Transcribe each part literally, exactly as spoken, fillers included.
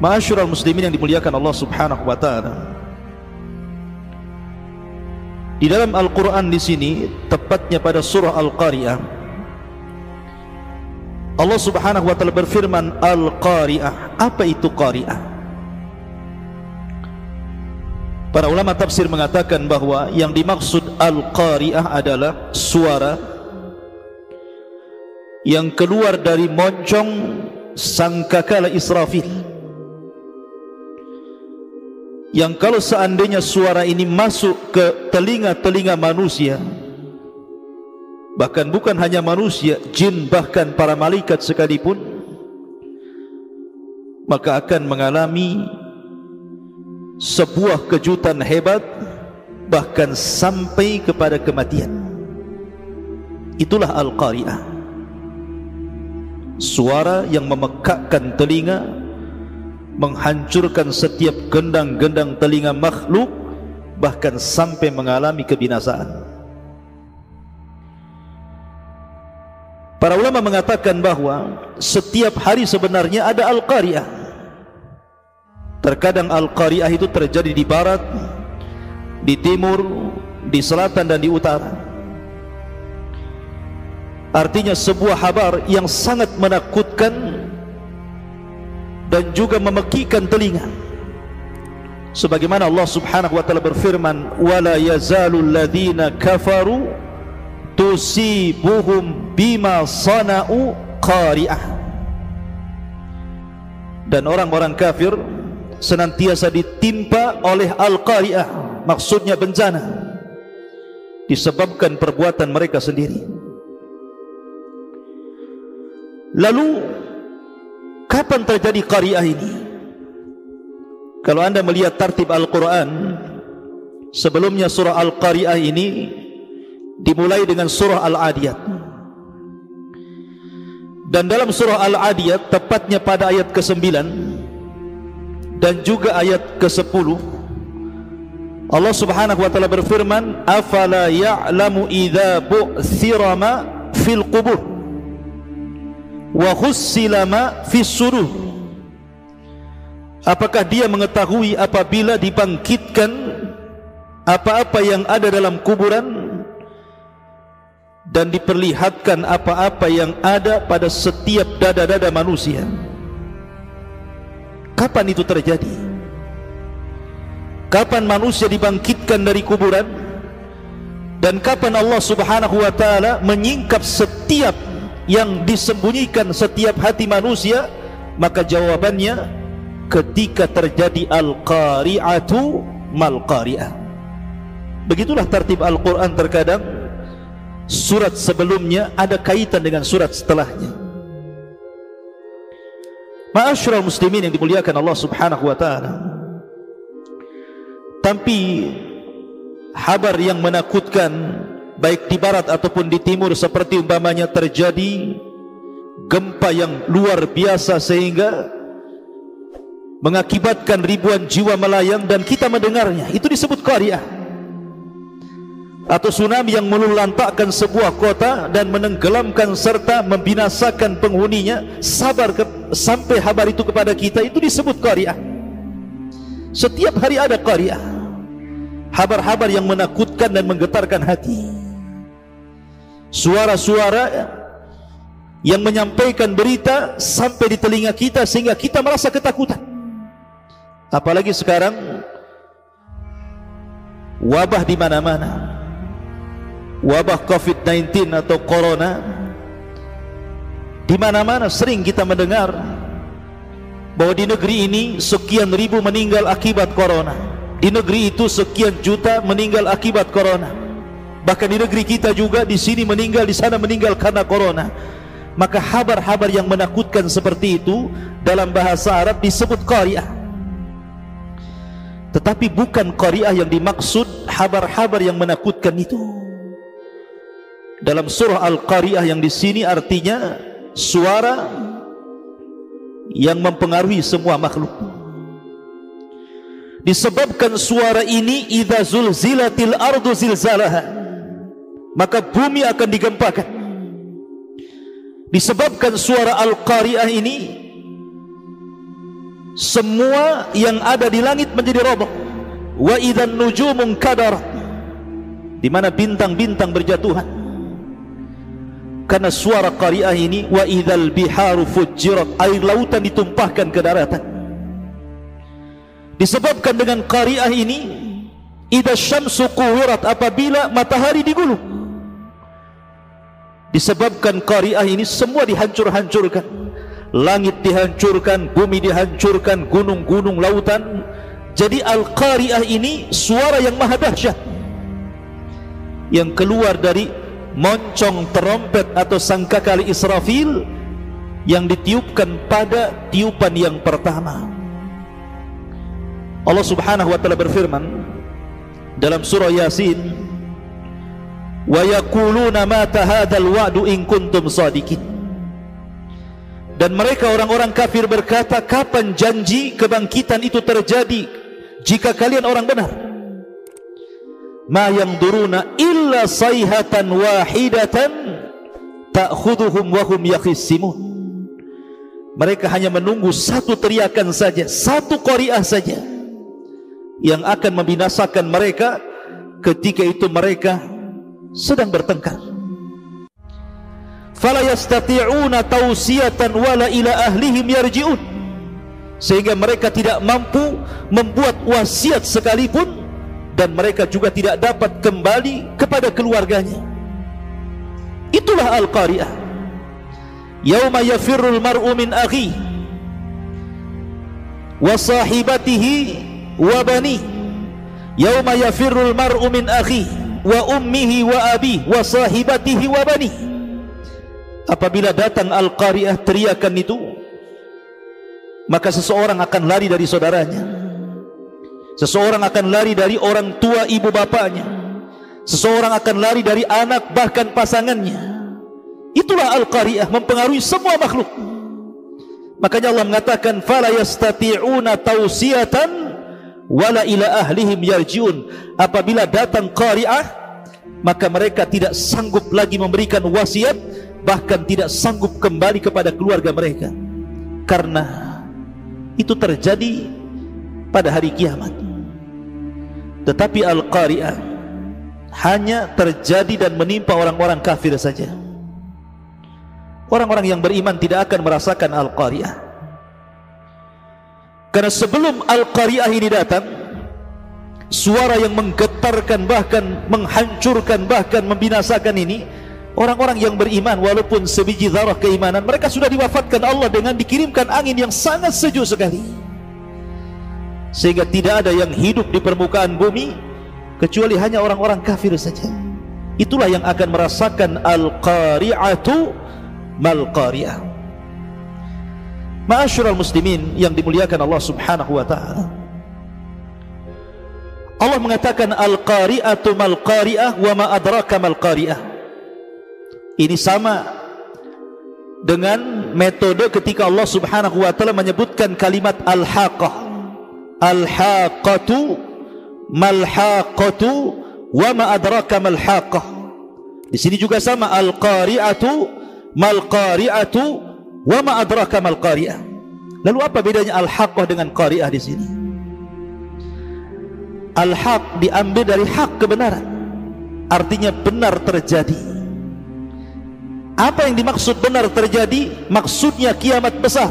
Ma'asyiral muslimin yang dimuliakan Allah Subhanahu wa taala, di dalam Al-Qur'an di sini, tepatnya pada surah Al-Qari'ah, Allah Subhanahu wa taala berfirman, Al-Qari'ah. Apa itu Qari'ah? Para ulama tafsir mengatakan bahwa yang dimaksud Al-Qari'ah adalah suara yang keluar dari moncong sangkakala Israfil, yang kalau seandainya suara ini masuk ke telinga-telinga manusia, bahkan bukan hanya manusia, jin, bahkan para malaikat sekalipun, maka akan mengalami sebuah kejutan hebat, bahkan sampai kepada kematian. Itulah Al-Qari'ah, suara yang memekakkan telinga, menghancurkan setiap gendang-gendang telinga makhluk, bahkan sampai mengalami kebinasaan. Para ulama mengatakan bahwa setiap hari sebenarnya ada Al-Qari'ah. Terkadang Al-Qari'ah itu terjadi di barat, di timur, di selatan dan di utara. Artinya sebuah kabar yang sangat menakutkan dan juga memekikan telinga. Sebagaimana Allah Subhanahu wa taala berfirman, wala yazalul ladzina kafaru tusibuhum bima sana'u qari'ah. Dan orang-orang kafir senantiasa ditimpa oleh Al-Qari'ah, maksudnya bencana, disebabkan perbuatan mereka sendiri. Lalu kapan terjadi Qari'ah ini? Kalau anda melihat tartib Al-Quran, sebelumnya surah Al-Qari'ah ini dimulai dengan surah Al-Adiyat. Dan dalam surah Al-Adiyat, tepatnya pada ayat kesembilan dan juga ayat kesepuluh, Allah Subhanahu wa taala berfirman, afala ya'lamu idza bu'thira ma fil qubur wa khussila ma fis sudur. Apakah dia mengetahui apabila dibangkitkan apa-apa yang ada dalam kuburan dan diperlihatkan apa-apa yang ada pada setiap dada-dada manusia? Kapan itu terjadi? Kapan manusia dibangkitkan dari kuburan? Dan kapan Allah Subhanahu wa taala menyingkap setiap yang disembunyikan setiap hati manusia? Maka jawabannya, ketika terjadi Al-Qari'atu mal-Qari'ah. Begitulah tartib Al-Quran. Terkadang surat sebelumnya ada kaitan dengan surat setelahnya. Ma'asyiral muslimin yang dimuliakan Allah Subhanahu wa taala, tapi kabar yang menakutkan baik di barat ataupun di timur, seperti umpamanya terjadi gempa yang luar biasa sehingga mengakibatkan ribuan jiwa melayang dan kita mendengarnya, itu disebut Qari'ah. Atau tsunami yang meluluhlantakkan sebuah kota dan menenggelamkan serta membinasakan penghuninya, sabar ke, sampai kabar itu kepada kita, itu disebut Qari'ah. Setiap hari ada Qari'ah, kabar-kabar yang menakutkan dan menggetarkan hati, suara-suara yang menyampaikan berita sampai di telinga kita sehingga kita merasa ketakutan. Apalagi sekarang wabah di mana-mana, wabah covid sembilan belas atau corona di mana-mana. Sering kita mendengar bahwa di negeri ini sekian ribu meninggal akibat corona, di negeri itu sekian juta meninggal akibat corona, bahkan di negeri kita juga, di sini meninggal, di sana meninggal karena corona. Maka kabar-kabar yang menakutkan seperti itu dalam bahasa Arab disebut Qari'ah. Tetapi bukan Qari'ah yang dimaksud kabar-kabar yang menakutkan itu. Dalam surah Al-Qari'ah yang di sini artinya suara yang mempengaruhi semua makhluk. Disebabkan suara ini, idza zulzilatil ardu zilzalaha, maka bumi akan digempakan. Disebabkan suara Al-Qari'ah ini, semua yang ada di langit menjadi roboh. Wa idzan nujumun kadarat, di mana bintang-bintang berjatuhan. Karena suara qari'ah ini, wa idzal biharu fujirat, air lautan ditumpahkan ke daratan. Disebabkan dengan qari'ah ini, idza syamsu kuwirat, apabila matahari digulung. Disebabkan qari'ah ini semua dihancur-hancurkan. Langit dihancurkan, bumi dihancurkan, gunung-gunung, lautan. Jadi al-qari'ah ini suara yang maha dahsyat, yang keluar dari moncong terompet atau sangkakala Israfil, yang ditiupkan pada tiupan yang pertama. Allah subhanahu wa ta'ala berfirman dalam surah Yasin, wa yaquluna mata hadzal wa'du in kuntum shadiqin. Dan mereka orang-orang kafir berkata, kapan janji kebangkitan itu terjadi jika kalian orang benar? Ma yanzuruna illa sayhatan wahidatan ta'khudhuhum wa hum yakhisimun. Mereka hanya menunggu satu teriakan saja, satu qari'ah saja, yang akan membinasakan mereka ketika itu mereka sedang bertengkar. Fala yastati'una tawsiyatan wala ila ahlihim yarji'un, sehingga mereka tidak mampu membuat wasiat sekalipun, dan mereka juga tidak dapat kembali kepada keluarganya. Itulah al-qari'ah. Yauma yafirrul mar'u min akhihi wa sahibatihi wa bani. Yauma yafirrul mar'u min akhihi wa ummihi wa abihi wa sahibatihi wa bani. Apabila datang al-qari'ah, teriakan itu, maka seseorang akan lari dari saudaranya, seseorang akan lari dari orang tua ibu bapanya, seseorang akan lari dari anak bahkan pasangannya. Itulah al-qari'ah, mempengaruhi semua makhluk. Makanya Allah mengatakan, fala yastati'una tawsiyatan wala ila ahlihim yarji'un. Apabila datang qari'ah, maka mereka tidak sanggup lagi memberikan wasiat, bahkan tidak sanggup kembali kepada keluarga mereka, karena itu terjadi pada hari kiamat. Tetapi al-qari'ah hanya terjadi dan menimpa orang-orang kafir saja. Orang-orang yang beriman tidak akan merasakan al-qari'ah, karena sebelum al-qari'ah ini datang, suara yang menggetarkan, bahkan menghancurkan, bahkan membinasakan ini, orang-orang yang beriman walaupun sebiji zarah keimanan, mereka sudah diwafatkan Allah dengan dikirimkan angin yang sangat sejuk sekali, sehingga tidak ada yang hidup di permukaan bumi kecuali hanya orang-orang kafir saja. Itulah yang akan merasakan al-qari'atu mal qari'ah. Ma'asyiral muslimin yang dimuliakan Allah subhanahu wa ta'ala, Allah mengatakan al-qari'atu mal qari'ah wa ma adraka mal qari'ah. Ini sama dengan metode ketika Allah subhanahu wa ta'ala menyebutkan kalimat al-haqah. Al-haqatu mal-haqatu wa ma adraka mal-haqah. Di sini juga sama, al-qari'atu mal-qari'atu wa ma adraka mal-qari'ah. Lalu apa bedanya al-haqah dengan qari'ah di sini? Al-haq diambil dari hak, kebenaran, artinya benar terjadi. Apa yang dimaksud benar terjadi? Maksudnya kiamat besar.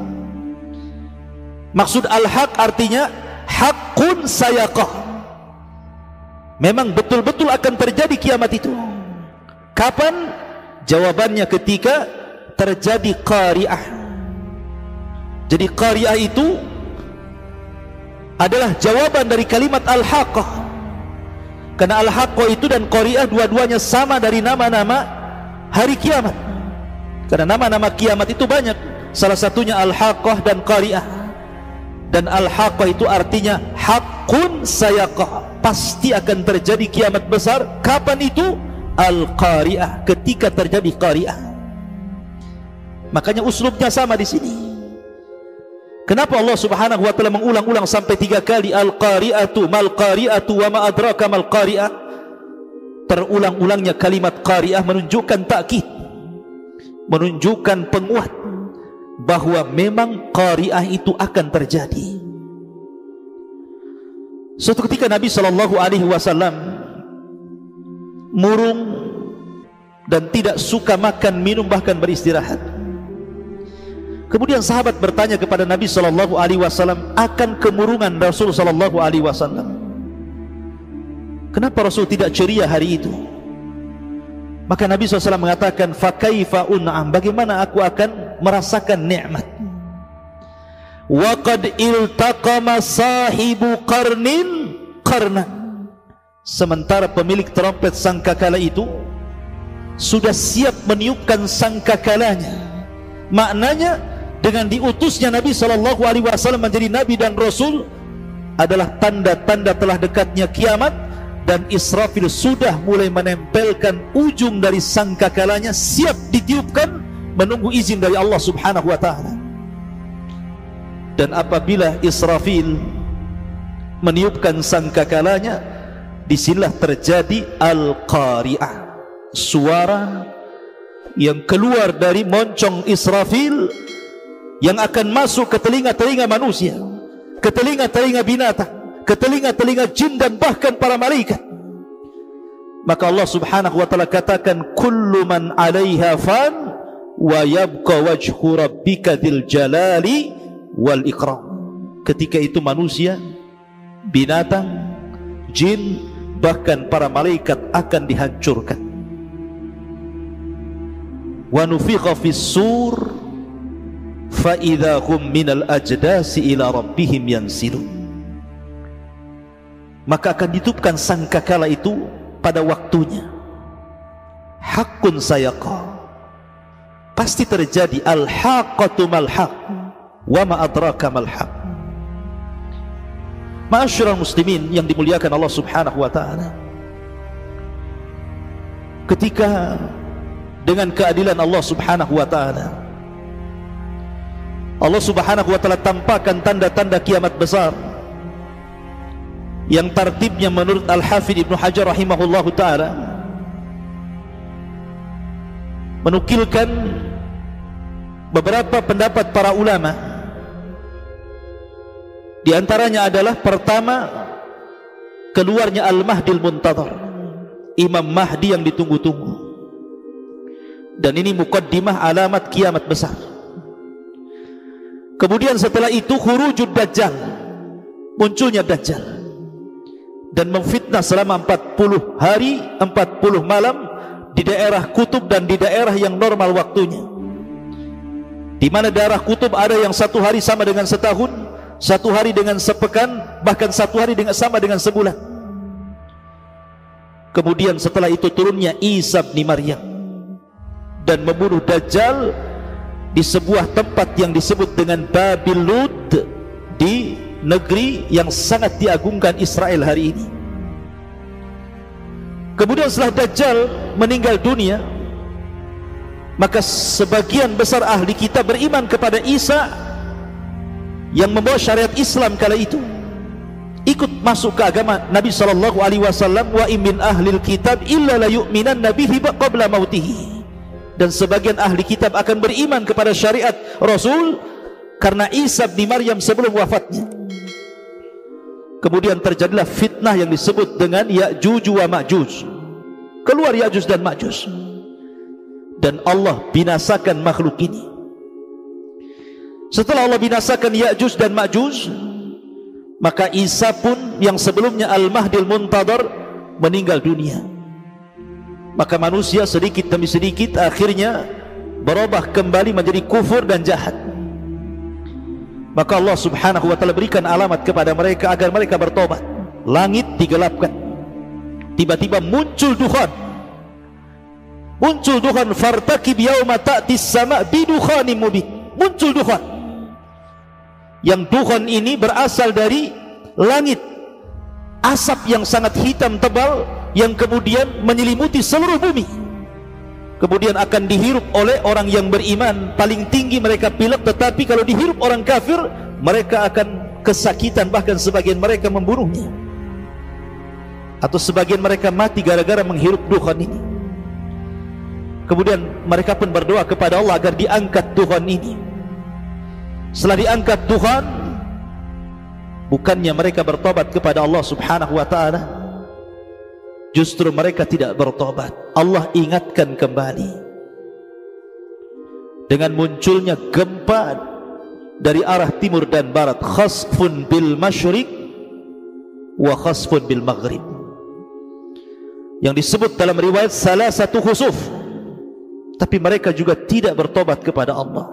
Maksud al-haq artinya hakun sayaqah, memang betul-betul akan terjadi kiamat itu. Kapan? Jawabannya ketika terjadi qari'ah. Jadi qari'ah itu adalah jawaban dari kalimat al-haqah. Karena al-haqah itu dan qari'ah dua-duanya sama dari nama-nama hari kiamat. Karena nama-nama kiamat itu banyak, salah satunya al-haqah dan qari'ah. Dan al-haqah itu artinya hakun sayaqah, pasti akan terjadi kiamat besar. Kapan itu? Al-qari'ah, ketika terjadi qari'ah. Makanya uslubnya sama di sini. Kenapa Allah subhanahu wa ta'ala mengulang-ulang sampai tiga kali al-qari'atu mal qari'atu wa ma adraka mal qari'ah? Terulang-ulangnya kalimat qari'ah menunjukkan takkid, menunjukkan penguat bahwa memang qari'ah itu akan terjadi. Suatu ketika Nabi sallallahu alaihi wasallam murung dan tidak suka makan, minum, bahkan beristirahat. Kemudian sahabat bertanya kepada Nabi sallallahu alaihi wasallam akan kemurungan Rasul sallallahu alaihi wasallam. Kenapa Rasul tidak ceria hari itu? Maka Nabi sallallahu alaihi wasallam mengatakan, "Fakaifa un'am, bagaimana aku akan merasakan nikmat? Wa qad iltaqama sahibu qarnin qarnan." Sementara pemilik trompet sangkakala itu sudah siap meniupkan sangkakalanya. Maknanya dengan diutusnya Nabi sallallahu alaihi wasallam menjadi nabi dan rasul adalah tanda-tanda telah dekatnya kiamat, dan Israfil sudah mulai menempelkan ujung dari sangkakalanya, siap ditiupkan, menunggu izin dari Allah subhanahu wa ta'ala. Dan apabila Israfil meniupkan sangkakalanya, disinilah terjadi Al-Qari'ah, suara yang keluar dari moncong Israfil yang akan masuk ke telinga-telinga manusia, ke telinga-telinga binatang, ke telinga-telinga jin, dan bahkan para malaikat. Maka Allah subhanahu wa ta'ala katakan, kullu man 'alaiha fan wa yabqa wajhu rabbika dzil jalali wal ikram. Ketika itu manusia, binatang, jin, bahkan para malaikat akan dihancurkan. Wa nufikha fis sur fa idza hum minal ajdasi ila rabbihim yansilun. Maka akan ditiupkan sangkakala itu pada waktunya. Haqqun sayaqa, pasti terjadi. Al-haqqatu mal-haq wa ma adraka mal-haq. Ma'asyiral muslimin yang dimuliakan Allah subhanahu wa ta'ala, ketika dengan keadilan Allah subhanahu wa ta'ala, Allah subhanahu wa ta'ala tampakkan tanda-tanda kiamat besar yang tartibnya menurut Al-Hafidh Ibnu Hajar rahimahullahu ta'ala menukilkan beberapa pendapat para ulama. Di antaranya adalah pertama, keluarnya Al-Mahdil Muntadhar, Imam Mahdi yang ditunggu-tunggu, dan ini muqaddimah alamat kiamat besar. Kemudian setelah itu khurujud Dajjal, munculnya Dajjal dan memfitnah selama empat puluh hari empat puluh malam di daerah kutub dan di daerah yang normal waktunya, di mana daerah kutub ada yang satu hari sama dengan setahun, satu hari dengan sepekan, bahkan satu hari dengan sama dengan sebulan. Kemudian setelah itu turunnya Isa bin Maryam dan membunuh Dajjal di sebuah tempat yang disebut dengan Babil Lud, di negeri yang sangat diagungkan Israel hari ini. Kemudian setelah Dajjal meninggal dunia, maka sebagian besar ahli kitab beriman kepada Isa yang membawa syariat Islam kala itu, ikut masuk ke agama Nabi sallallahu alaihi wasallam. Wa min ahlil kitab illa la yu'minanna bihi qabla mautihi. Dan sebagian ahli kitab akan beriman kepada syariat Rasul karena Isa bin Maryam sebelum wafatnya. Kemudian terjadilah fitnah yang disebut dengan Ya'juj wa Ma'juj, keluar Ya'juj dan Ma'juj, dan Allah binasakan makhluk ini. Setelah Allah binasakan Ya'juj dan Ma'juj, maka Isa pun yang sebelumnya Al-Mahdil Muntadhar meninggal dunia. Maka manusia sedikit demi sedikit akhirnya berubah kembali menjadi kufur dan jahat. Maka Allah subhanahu wa ta'ala berikan alamat kepada mereka agar mereka bertobat. Langit digelapkan, tiba-tiba muncul dukhan, muncul dukhan, fartaqib yauma ta'tis sama' bidukhanin mubin. Muncul dukhan, yang dukhan ini berasal dari langit, asap yang sangat hitam tebal yang kemudian menyelimuti seluruh bumi. Kemudian akan dihirup oleh orang yang beriman. Paling tinggi mereka pilek, tetapi kalau dihirup orang kafir, mereka akan kesakitan, bahkan sebagian mereka membunuhnya, atau sebagian mereka mati gara-gara menghirup dukhan ini. Kemudian mereka pun berdoa kepada Allah agar diangkat dukhan ini. setelah diangkat dukhan, bukannya mereka bertobat kepada Allah subhanahu wa ta'ala, justru mereka tidak bertobat. Allah ingatkan kembali dengan munculnya gempa dari arah timur dan barat, khasfun bil masyriq wa khasfun bil maghrib, yang disebut dalam riwayat salah satu khusuf. Tapi mereka juga tidak bertobat kepada Allah.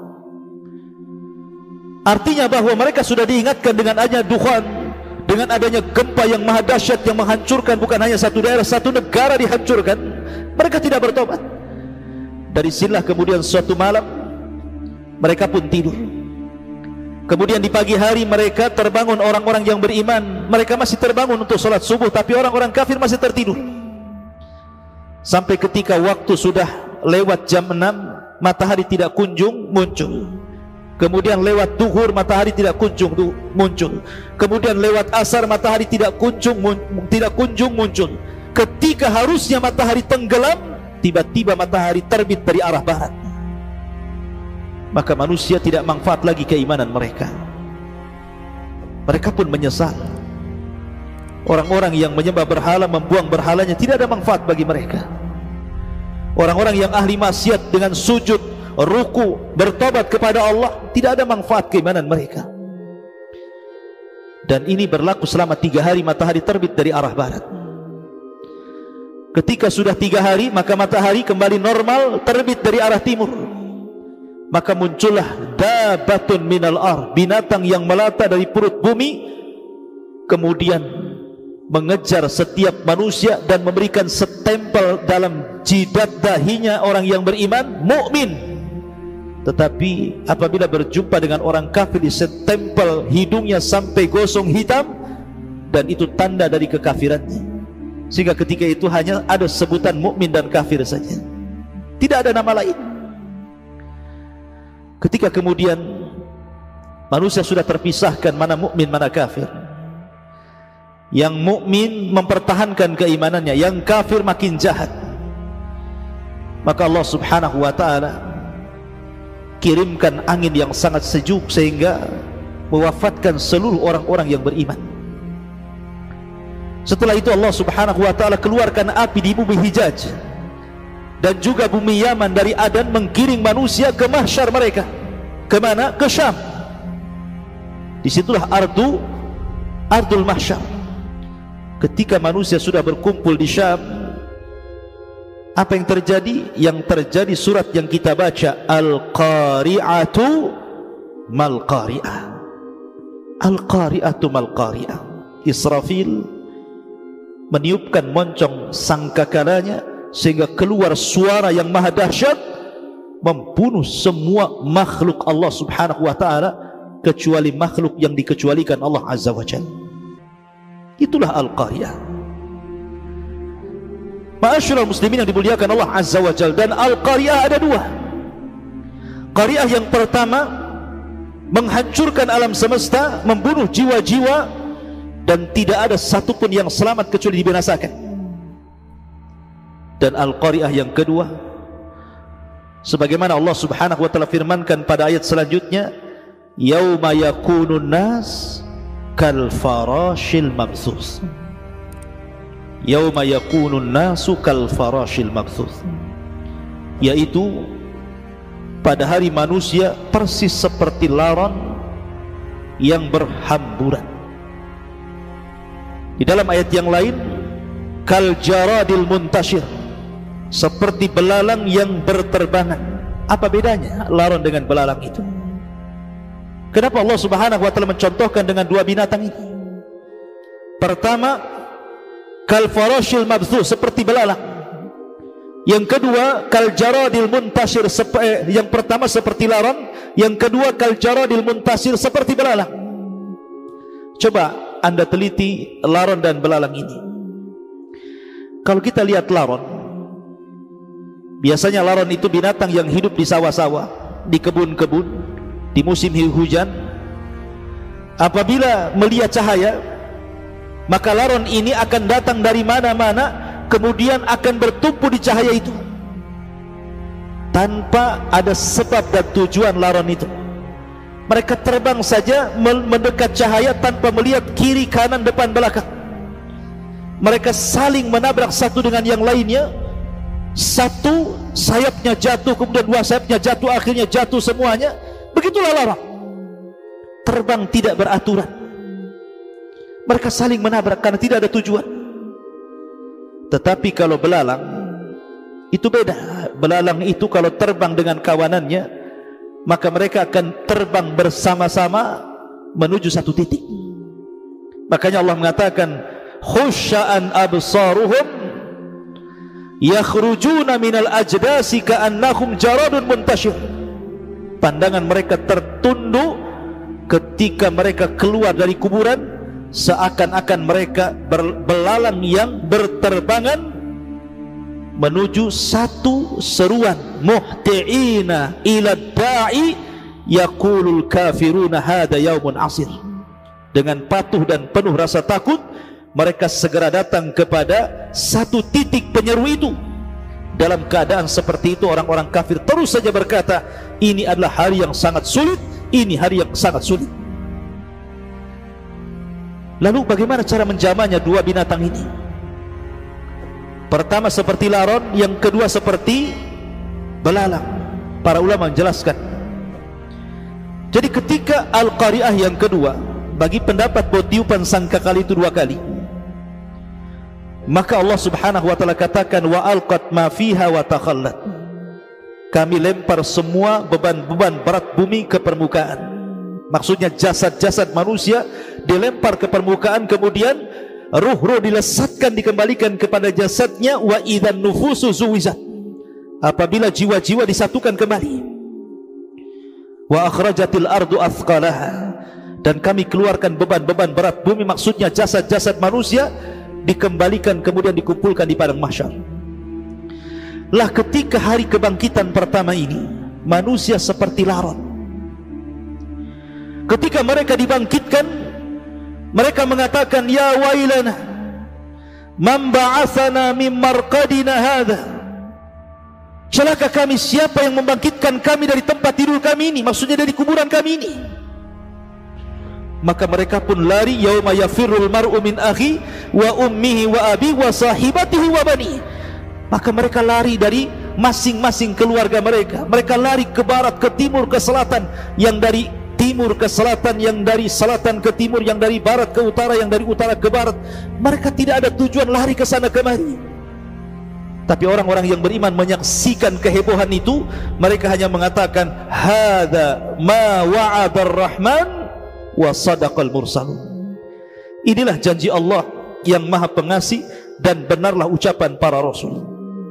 Artinya bahwa mereka sudah diingatkan dengan adanya dukhan, dengan adanya gempa yang maha dahsyat yang menghancurkan bukan hanya satu daerah, satu negara dihancurkan. Mereka tidak bertobat. Dari sinilah kemudian suatu malam mereka pun tidur. Kemudian di pagi hari mereka terbangun, orang-orang yang beriman, mereka masih terbangun untuk sholat subuh, tapi orang-orang kafir masih tertidur. Sampai ketika waktu sudah lewat jam enam, matahari tidak kunjung muncul. Kemudian lewat duhur, matahari tidak kunjung muncul. Kemudian lewat asar, matahari tidak kunjung tidak kunjung muncul. Ketika harusnya matahari tenggelam, tiba-tiba matahari terbit dari arah barat. Maka manusia tidak manfaat lagi keimanan mereka. Mereka pun menyesal. Orang-orang yang menyembah berhala, membuang berhalanya, tidak ada manfaat bagi mereka. Orang-orang yang ahli maksiat dengan sujud, ruku, bertobat kepada Allah, tidak ada manfaat keimanan mereka. Dan ini berlaku selama tiga hari matahari terbit dari arah barat. Ketika sudah tiga hari, maka matahari kembali normal terbit dari arah timur. Maka muncullah dabatun minal ar, binatang yang melata dari perut bumi, kemudian mengejar setiap manusia dan memberikan setempel dalam jidat dahinya orang yang beriman, mukmin. Tetapi apabila berjumpa dengan orang kafir, disetempel hidungnya sampai gosong hitam, dan itu tanda dari kekafirannya. Sehingga ketika itu hanya ada sebutan mukmin dan kafir saja, tidak ada nama lain. Ketika kemudian manusia sudah terpisahkan mana mukmin mana kafir, yang mukmin mempertahankan keimanannya, yang kafir makin jahat, maka Allah subhanahu wa ta'ala kirimkan angin yang sangat sejuk sehingga mewafatkan seluruh orang-orang yang beriman. Setelah itu Allah subhanahu wa ta'ala keluarkan api di bumi Hijaz dan juga bumi Yaman dari Adan, menggiring manusia ke mahsyar mereka. Kemana? Ke Syam. Disitulah ardu ardul mahsyar. Ketika manusia sudah berkumpul di Syam, apa yang terjadi? Yang terjadi surat yang kita baca, Al-Qari'atu Mal-Qari'ah. Al-Qari'atu Mal-Qari'ah. Israfil meniupkan moncong sangkakalanya sehingga keluar suara yang maha dahsyat, membunuh semua makhluk Allah subhanahu wa ta'ala kecuali makhluk yang dikecualikan Allah azza wa jalla. Itulah Al-Qari'ah. Ma'asyiral muslimin yang dimuliakan Allah azza wa jalla. Dan Al-Qari'ah ada dua. Qari'ah yang pertama menghancurkan alam semesta, membunuh jiwa-jiwa, dan tidak ada satupun yang selamat kecuali dibinasakan. Dan Al-Qari'ah yang kedua, sebagaimana Allah subhanahu wa ta'ala firmankan pada ayat selanjutnya, yauma yakunun nas kal farashil mabthus. Yauma yakunun nasu kal farashil mabthus, yaitu pada hari manusia persis seperti laron yang berhamburan. Di dalam ayat yang lain, kal jaradil muntashir, seperti belalang yang berterbangan. Apa bedanya laron dengan belalang itu? Kenapa Allah subhanahu wa ta'ala mencontohkan dengan dua binatang ini? Pertama, kal farashil mabthus, seperti belalang. Yang kedua, kal jaradil muntashir, yang pertama seperti laron, yang kedua kal jaradil muntashir, seperti belalang. Coba Anda teliti laron dan belalang ini. Kalau kita lihat laron, biasanya laron itu binatang yang hidup di sawah-sawah, di kebun-kebun, di musim hujan. Apabila melihat cahaya, maka laron ini akan datang dari mana-mana, kemudian akan bertumpu di cahaya itu tanpa ada sebab dan tujuan laron itu. Mereka terbang saja mendekat cahaya tanpa melihat kiri, kanan, depan, belakang. Mereka saling menabrak satu dengan yang lainnya. Satu sayapnya jatuh, kemudian dua sayapnya jatuh, akhirnya jatuh semuanya. Begitulah lalang. Terbang tidak beraturan. Mereka saling menabrak karena tidak ada tujuan. Tetapi kalau belalang, itu beda. Belalang itu kalau terbang dengan kawanannya, maka mereka akan terbang bersama-sama menuju satu titik. Makanya Allah mengatakan, khusya'an absaruhum yakhrujuna minal ajdasi ka'annahum jaradun muntashir. Pandangan mereka tertunduk ketika mereka keluar dari kuburan, seakan-akan mereka belalang yang berterbangan menuju satu seruan, muhti'ina ila da'i yaqulul kafiruna hada yaumun asir. Dengan patuh dan penuh rasa takut, mereka segera datang kepada satu titik penyeru itu. Dalam keadaan seperti itu, orang-orang kafir terus saja berkata, ini adalah hari yang sangat sulit, ini hari yang sangat sulit. Lalu bagaimana cara menjamanya dua binatang ini? Pertama seperti laron, yang kedua seperti belalang. Para ulama menjelaskan. Jadi ketika Al-Qari'ah yang kedua, bagi pendapat bahwa tiupan sangkakala itu dua kali, maka Allah subhanahu wa ta'ala katakan, wa alqat ma fiha wa takhallat. Kami lempar semua beban-beban berat bumi ke permukaan. Maksudnya jasad-jasad manusia dilempar ke permukaan, kemudian ruh-ruh dilesatkan, dikembalikan kepada jasadnya. Wa idzan nufusu zuwijat, apabila jiwa-jiwa disatukan kembali. Wa akhrajatil ardu athqalaha, dan kami keluarkan beban-beban berat bumi, maksudnya jasad-jasad manusia dikembalikan, kemudian dikumpulkan di padang mahsyar. Lah ketika hari kebangkitan pertama ini, manusia seperti laron. Ketika mereka dibangkitkan, mereka mengatakan, ya wailana man ba'athana min marqadina hadha. Celaka kami, siapa yang membangkitkan kami dari tempat tidur kami ini, maksudnya dari kuburan kami ini. Maka mereka pun lari, yauma yafirrul mar'u min akhi wa ummihi wa abi wa sahibatihi wa bani. Maka mereka lari dari masing-masing keluarga mereka. Mereka lari ke barat, ke timur, ke selatan, yang dari timur ke selatan, yang dari selatan ke timur, yang dari barat ke utara, yang dari utara ke barat. Mereka tidak ada tujuan lari ke sana kemari. Tapi orang-orang yang beriman menyaksikan kehebohan itu, mereka hanya mengatakan, hadza ma wa'adar rahman wa sadaqal mursalun. Inilah janji Allah yang maha pengasih, dan benarlah ucapan para rasul.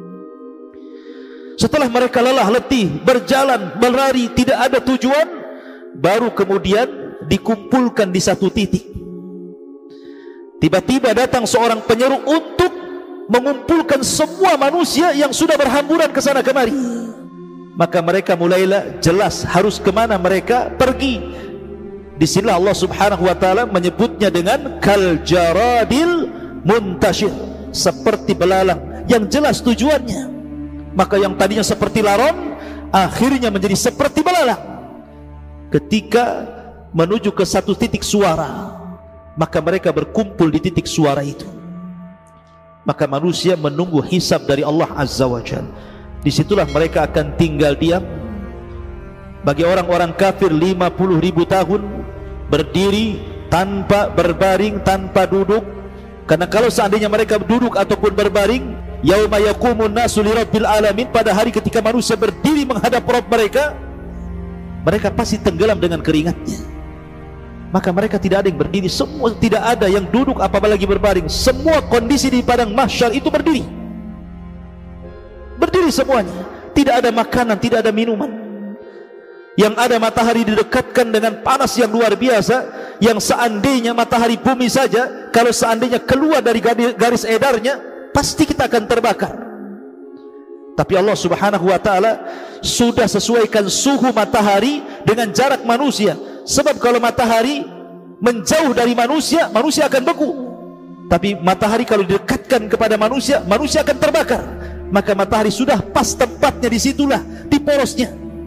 Setelah mereka lelah letih berjalan, berlari, tidak ada tujuan, baru kemudian dikumpulkan di satu titik. Tiba-tiba datang seorang penyeru untuk mengumpulkan semua manusia yang sudah berhamburan ke sana kemari. Maka mereka mulailah jelas harus kemana mereka pergi. Di sini Allah subhanahu wa ta'ala menyebutnya dengan kal jaradil muntashir, seperti belalang yang jelas tujuannya. Maka yang tadinya seperti laron, akhirnya menjadi seperti belalang. Ketika menuju ke satu titik suara, maka mereka berkumpul di titik suara itu. Maka manusia menunggu hisab dari Allah Azza wa Jalla. Disitulah mereka akan tinggal diam. Bagi orang-orang kafir lima puluh ribu tahun berdiri tanpa berbaring, tanpa duduk. Karena kalau seandainya mereka duduk ataupun berbaring, yauma yaqumun nasu lirabbil alamin, pada hari ketika manusia berdiri menghadap Rabb mereka, mereka pasti tenggelam dengan keringatnya. Maka mereka tidak ada yang berdiri, semua tidak ada yang duduk apalagi berbaring. Semua kondisi di padang mahsyar itu berdiri. Berdiri semuanya. Tidak ada makanan, tidak ada minuman. Yang ada matahari didekatkan dengan panas yang luar biasa, yang seandainya matahari bumi saja, kalau seandainya keluar dari garis edarnya, pasti kita akan terbakar. Tapi Allah subhanahu wa ta'ala sudah sesuaikan suhu matahari dengan jarak manusia. Sebab kalau matahari menjauh dari manusia, manusia akan beku. Tapi matahari kalau didekatkan kepada manusia, manusia akan terbakar. Maka matahari sudah pas tempatnya, disitulah, di porosnya,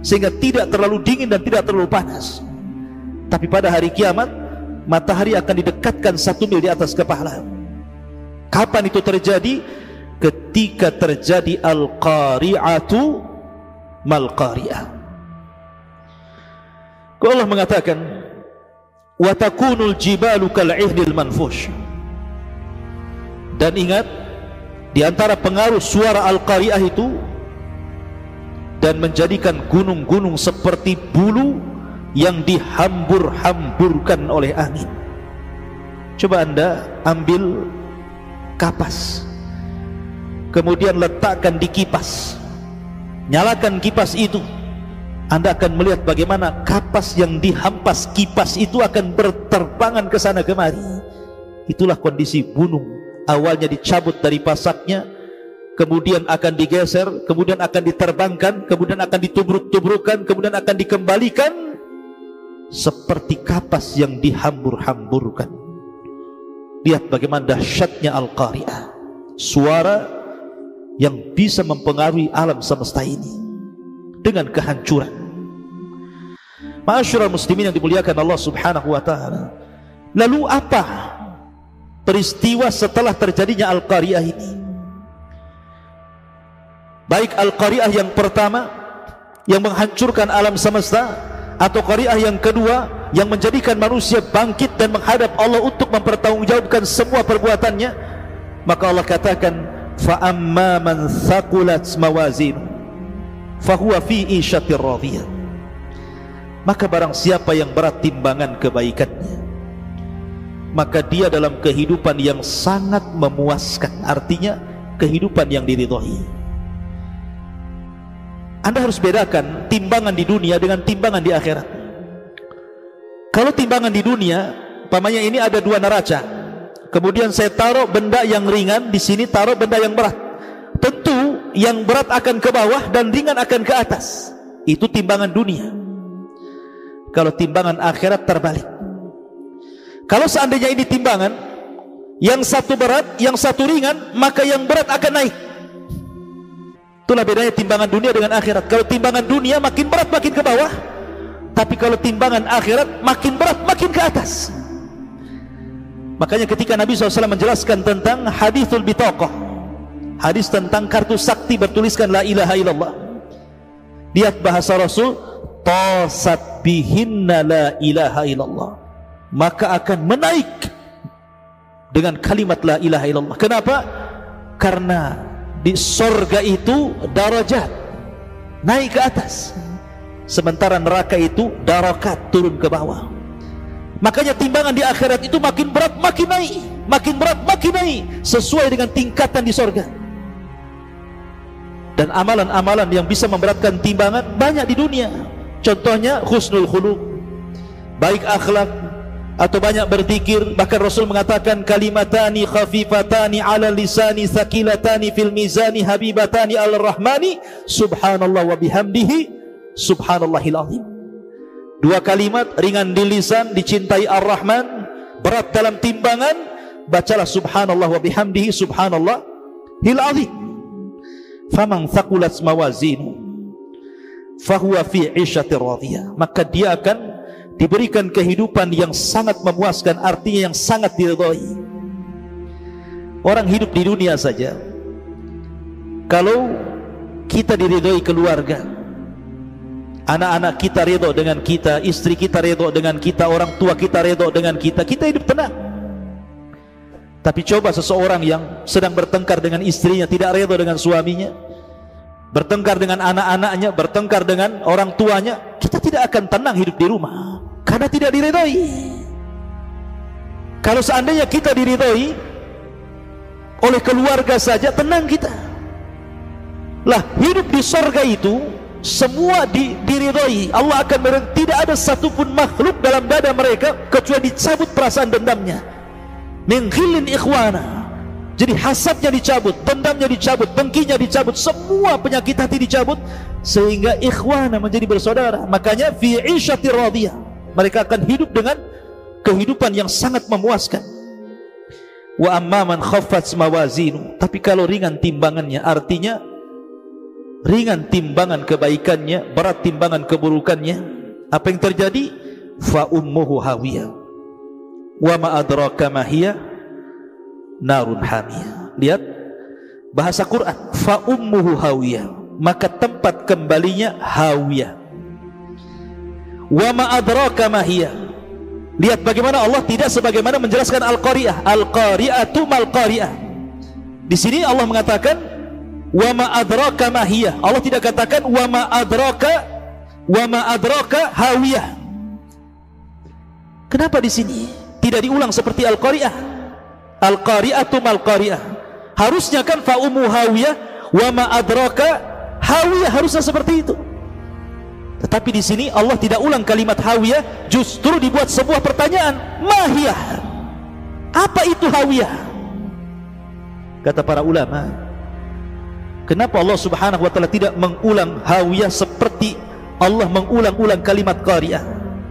sehingga tidak terlalu dingin dan tidak terlalu panas. Tapi pada hari kiamat matahari akan didekatkan satu mil di atas kepala. Kapan itu terjadi? Ketika terjadi al-qari'atu mal-qari'ah. Allah mengatakan wa takunul jibalu kal'ihnil manfush. Dan ingat, di antara pengaruh suara al-qari'ah itu, dan menjadikan gunung-gunung seperti bulu yang dihambur-hamburkan oleh angin. Coba Anda ambil kapas, kemudian letakkan di kipas, nyalakan kipas itu, Anda akan melihat bagaimana kapas yang dihempas kipas itu akan berterbangan ke sana kemari. Itulah kondisi gunung. Awalnya dicabut dari pasaknya, kemudian akan digeser, kemudian akan diterbangkan, kemudian akan ditubruk-tubrukan, kemudian akan dikembalikan seperti kapas yang dihambur-hamburkan. Lihat bagaimana dahsyatnya al-qari'ah, suara yang bisa mempengaruhi alam semesta ini dengan kehancuran. Ma'asyiral muslimin yang dimuliakan Allah Subhanahu wa taala. Lalu apa peristiwa setelah terjadinya al-qari'ah ini? Baik al-qari'ah yang pertama yang menghancurkan alam semesta, atau qari'ah yang kedua yang menjadikan manusia bangkit dan menghadap Allah untuk mempertanggungjawabkan semua perbuatannya, maka Allah katakan fa amma man thaqulat mawazinu fahuwa fi isyatir radiyah. Maka barang siapa yang berat timbangan kebaikannya, maka dia dalam kehidupan yang sangat memuaskan, artinya kehidupan yang diridhoi. Anda harus bedakan timbangan di dunia dengan timbangan di akhirat. Kalau timbangan di dunia, umpamanya ini ada dua neraca, kemudian saya taruh benda yang ringan di sini, taruh benda yang berat. Tentu yang berat akan ke bawah dan ringan akan ke atas. Itu timbangan dunia. Kalau timbangan akhirat terbalik. Kalau seandainya ini timbangan, yang satu berat, yang satu ringan, maka yang berat akan naik. Itulah bedanya timbangan dunia dengan akhirat. Kalau timbangan dunia makin berat makin ke bawah, tapi kalau timbangan akhirat makin berat makin ke atas. Makanya ketika Nabi shallallahu alaihi wasallam menjelaskan tentang hadithul bitaqah, hadis tentang kartu sakti bertuliskan la ilaha illallah, lihat bahasa Rasul, tasat bihinna la ilaha illallah, maka akan menaik dengan kalimat la ilaha illallah. Kenapa? Karena di sorga itu darajat, naik ke atas, sementara neraka itu darakat, turun ke bawah. Makanya timbangan di akhirat itu makin berat makin naik, makin berat makin naik, sesuai dengan tingkatan di sorga. Dan amalan-amalan yang bisa memberatkan timbangan banyak di dunia. Contohnya husnul khuluq, baik akhlak, atau banyak berzikir. Bahkan Rasul mengatakan kalimatani khafifatani ala lisani thaqilatani fil mizani habibatani ala rahmani subhanallah wa bihamdihi subhanallahil azim. Dua kalimat ringan di lisan, dicintai ar-Rahman, berat dalam timbangan, bacalah subhanallah wa bihamdihi subhanallahil azim. Faman thaqulat mawazinu fahuwa fi 'isyatir radiyah, maka dia akan diberikan kehidupan yang sangat memuaskan, artinya yang sangat diridhai. Orang hidup di dunia saja, kalau kita diridhai keluarga, anak-anak kita ridho dengan kita, istri kita ridho dengan kita, orang tua kita ridho dengan kita, kita hidup tenang. Tapi coba seseorang yang sedang bertengkar dengan istrinya, tidak ridho dengan suaminya, bertengkar dengan anak-anaknya, bertengkar dengan orang tuanya, kita tidak akan tenang hidup di rumah, karena tidak diridhai. Kalau seandainya kita diridhai oleh keluarga saja, tenang kita. Lah, hidup di sorga itu semua di, diridhai. Allah akan ber- tidak ada satupun makhluk dalam dada mereka kecuali dicabut perasaan dendamnya. Min ghillin ikhwana. Jadi hasadnya dicabut, dendamnya dicabut, dengkinya dicabut, semua penyakit hati dicabut, sehingga ikhwana menjadi bersaudara. Makanya fi 'isyatir radiyah, mereka akan hidup dengan kehidupan yang sangat memuaskan. Wa amma man khaffat mawazinu, tapi kalau ringan timbangannya, artinya ringan timbangan kebaikannya, berat timbangan keburukannya. Apa yang terjadi? Fa ummuhu hawiyah wa ma adraka ma hiya narun hamiyah. Lihat bahasa Quran, fa ummuhu hawiyah, maka tempat kembalinya hawiyah. Wa ma adraka ma hiya. Lihat bagaimana Allah tidak sebagaimana menjelaskan al-qari'ah. Al-qari'atu mal qari'ah. Di sini Allah mengatakan wa ma adraka ma hiya. Allah tidak katakan wa ma adraka wa ma adraka hawiyah. Kenapa di sini tidak diulang seperti al-qari'ah? Al-qari'atu mal qari'ah. Harusnya kan fa ummu hawiyah wa ma adraka hawiyah, harusnya seperti itu. Tetapi di sini Allah tidak ulang kalimat hawiyah, justru dibuat sebuah pertanyaan, mahiyah. Apa itu hawiyah? Kata para ulama, kenapa Allah Subhanahu wa taala tidak mengulang hawiyah seperti Allah mengulang-ulang kalimat qari'ah?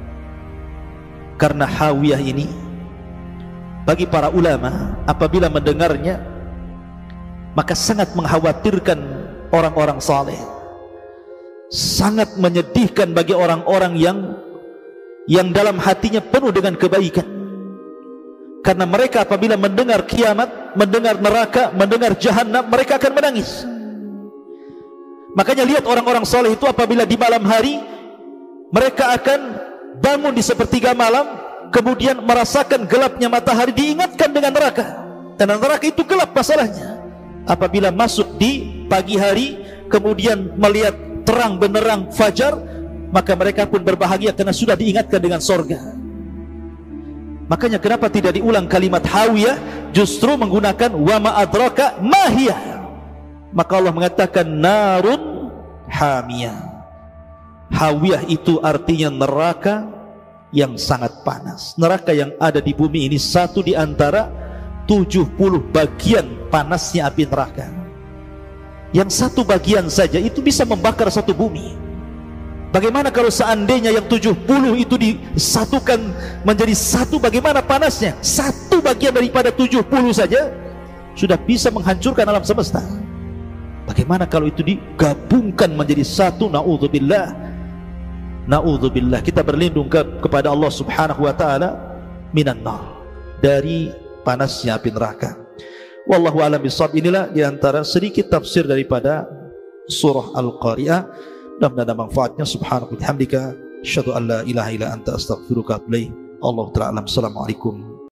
Karena hawiyah ini bagi para ulama apabila mendengarnya maka sangat mengkhawatirkan orang-orang saleh, sangat menyedihkan bagi orang-orang yang yang dalam hatinya penuh dengan kebaikan. Karena mereka apabila mendengar kiamat, mendengar neraka, mendengar jahanam, mereka akan menangis. Makanya lihat orang-orang saleh itu apabila di malam hari mereka akan bangun di sepertiga malam, kemudian merasakan gelapnya matahari, diingatkan dengan neraka. Dan neraka itu gelap masalahnya. Apabila masuk di pagi hari, kemudian melihat terang benderang fajar, maka mereka pun berbahagia karena sudah diingatkan dengan sorga. Makanya kenapa tidak diulang kalimat hawiyah, justru menggunakan wa ma adraka mahiyah. Maka Allah mengatakan narun hamiyah. Hawiyah itu artinya neraka yang sangat panas. Neraka yang ada di bumi ini satu di antara tujuh puluh bagian panasnya api neraka. Yang satu bagian saja itu bisa membakar satu bumi. Bagaimana kalau seandainya yang tujuh puluh itu disatukan menjadi satu, bagaimana panasnya? Satu bagian daripada tujuh puluh saja sudah bisa menghancurkan alam semesta. Bagaimana kalau itu digabungkan menjadi satu? Na'udzubillah. Na'udzubillah, kita berlindung ke, kepada Allah Subhanahu wa taala minan nar, dari panasnya api neraka. Wallahu a'lam bishawab. Inilah diantara sedikit tafsir daripada surah Al-Qari'ah. Mudah-mudahan ada manfaatnya. Subhanahu wa bihamdika asyhadu an la ilaha illa anta astaghfiruka wa atubu ilaik. Allahu ta'ala alam. Assalamualaikum